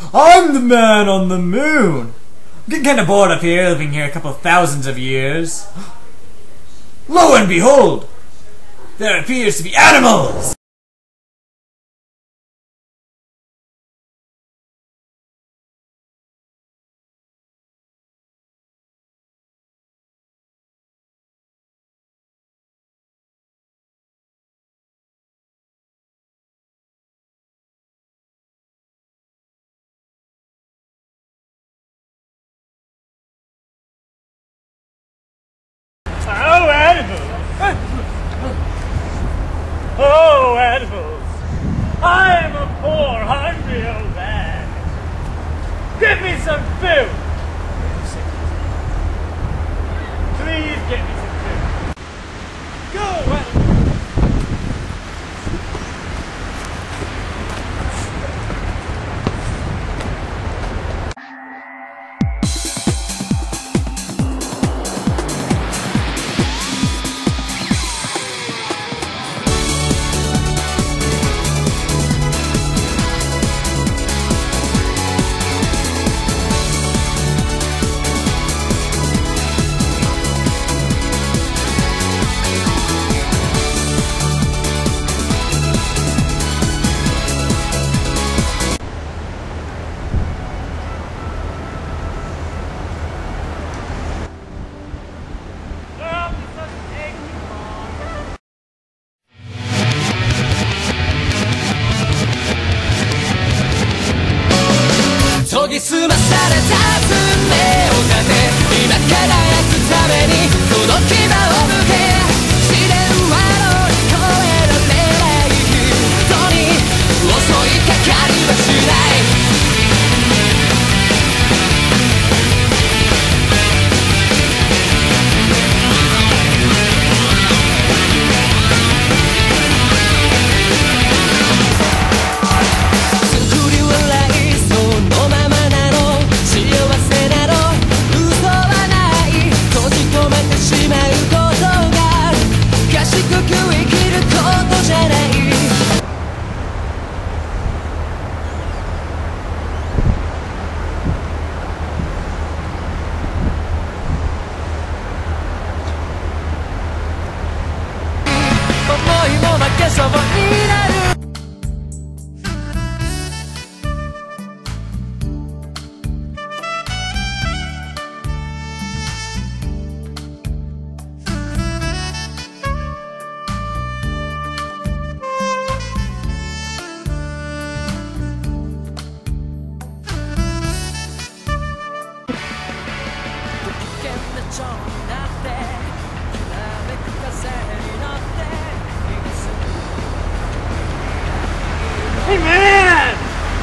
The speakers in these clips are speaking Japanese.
I'm the man on the moon. I'm getting kind of bored up here, living here a couple of thousands of years. Lo and behold, there appears to be animals! Oh, animals! Oh, animals! I'm a poor, hungry old man. Give me some food! Please get me some food. Go, animals! 研ぎ澄まされた文明を糧今輝くために届き場を向け試練は乗り越えられない人に襲いかかりはしない負けそうになる危険な蝶になってきらめく風に乗って Hey, man!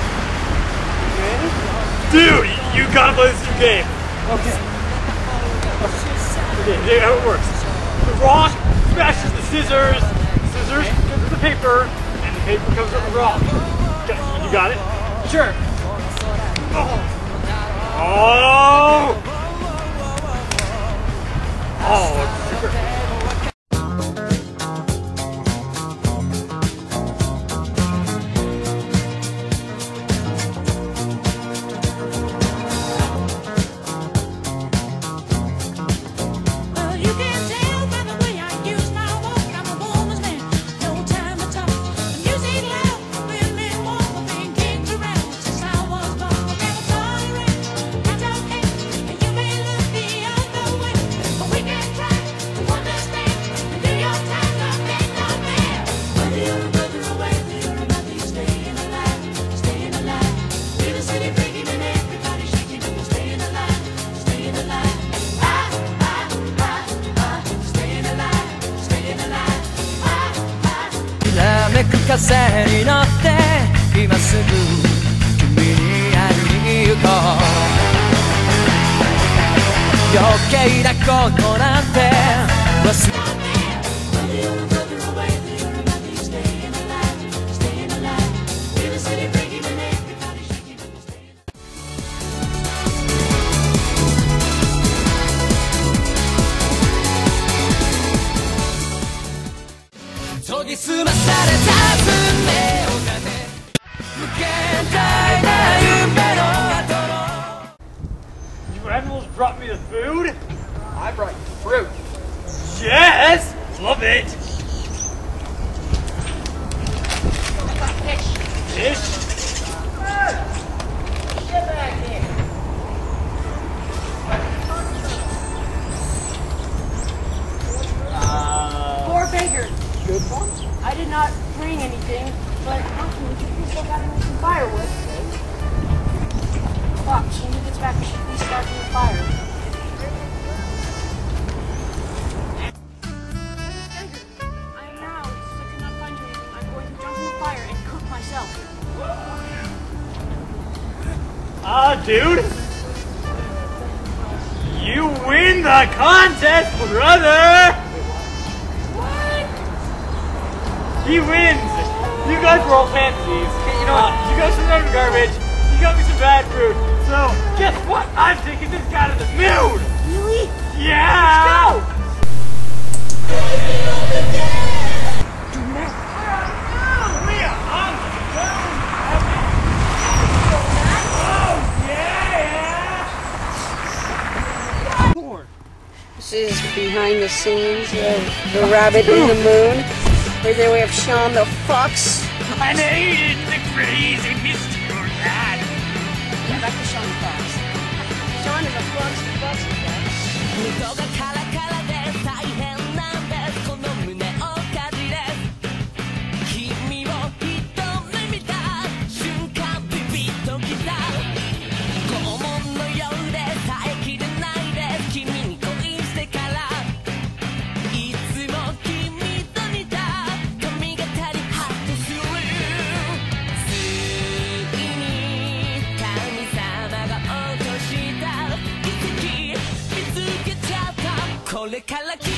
Dude, you gotta play this new game. Okay. Okay, here's how it works. The rock smashes the scissors goes to the paper, and the paper comes up the rock. Okay, you got it? Sure. Oh! Oh, super. 風に乗って今すぐ君に会いに行こう余計なことなんて忘れ研ぎ澄まされた文明を糧無限大な夢の the food? I brought you fruit. Yes! Love it! Fish? Get back here. Poor beggar. Good one. I did not bring anything, but we still got him some firewood. Fox, when he gets back, we should be starting the fire. I am now, since I could not find you anything, I'm going to jump in the fire and cook myself. Dude! You win the contest, brother! What? He wins! You guys were all fantasies. You know what? You guys threw out the garbage. You got me some bad food. So, guess what? I'm taking this guy to the moon! Really? Yeah! Let's go! This is behind the scenes of The Rabbit in the Moon. Right there we have Sean the Fox. And Aiden the crazy Mr. Lad. Yeah, back to Sean the Fox. Sean is a fox, 喉がカラカラで大変なんですこの胸をかじれ君を一目見た瞬間ビビッときた拷問のようで耐えきれないです君に恋してからいつも君と似た髪型にハッとするついに神様が落とした奇跡見つけちゃったこれから